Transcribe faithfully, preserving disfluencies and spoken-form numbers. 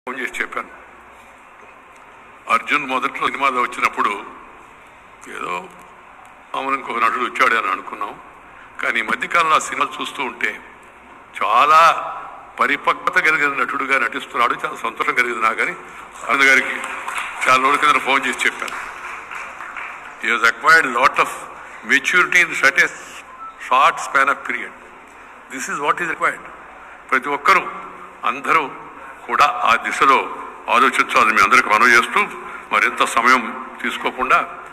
Phone చేసి చెప్పాను. అర్జున్ మొదట్లో సినిమాలో వచ్చినప్పుడు ఏదో మామూలు ఇంకొక నటుడు వచ్చాడు అని అనుకున్నాం. కానీ ఈ మధ్యకాలంలో ఆ సినిమా చూస్తూ ఉంటే చాలా పరిపక్వత కలిగిన నటుడుగా నటిస్తున్నాడు. చాలా సంతోషం కలిగింది నాకు. కానీ అరుణ్ గారికి చాలా రోజుల కింద ఫోన్ చేసి చెప్పాను. He has acquired lot of maturity in such a short span of period. This is what is required. ప్రతి ఒక్కరూ అందరూ కూడా ఆ దిశలో ఆలోచించాలని మీ అందరికీ మనవి చేస్తూ మరింత సమయం తీసుకోకుండా